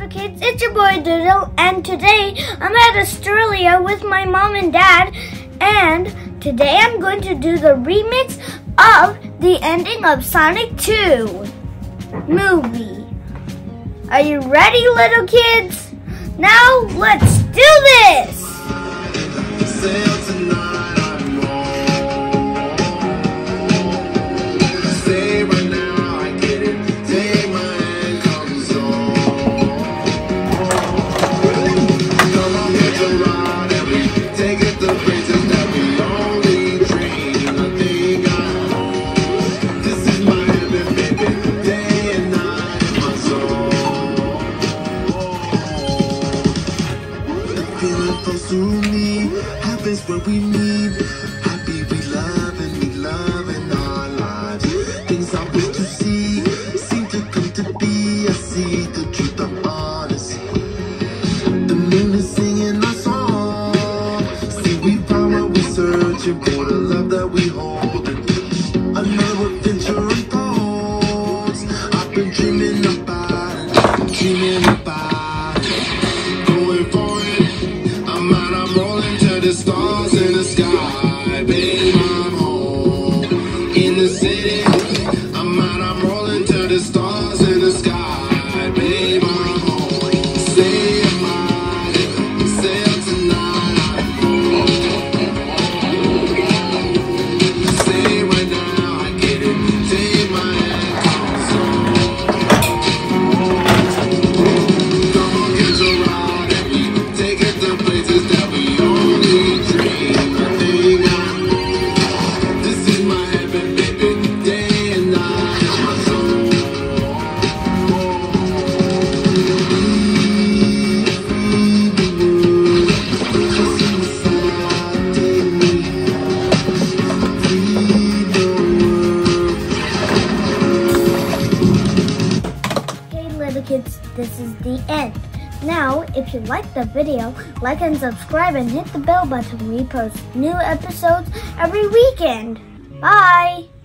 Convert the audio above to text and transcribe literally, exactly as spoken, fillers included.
little kids, it's your boy Doodle, and today I'm at Australia with my mom and dad, and today I'm going to do the remix of the ending of Sonic two movie. Are you ready, little kids? Now let's do this! Happens when we meet. Happy we love and we love in our lives. Things I wish to see seem to come to be. I see the truth, I'm honest. The moon is singing our song. See, we found what we're searching for, the love that we hold. Another adventure unfolds. I've been dreaming about it, dreaming about it. Going for it. I'm out, I'm rolling to the stars in the sky. Babe, I'm home in the city. I'm out, I'm rolling to the stars in the sky. Babe, I'm home. Say I'm out, say I'm tonight. Say right now, I get it. Take my hand, come on, get your ride, and we take it to places that we only dream. I think I, this is my heaven, baby, day and night, my soul. Okay, little kids, this is the end. Now, if you like the video, like and subscribe and hit the bell button. We post new episodes every weekend. Bye!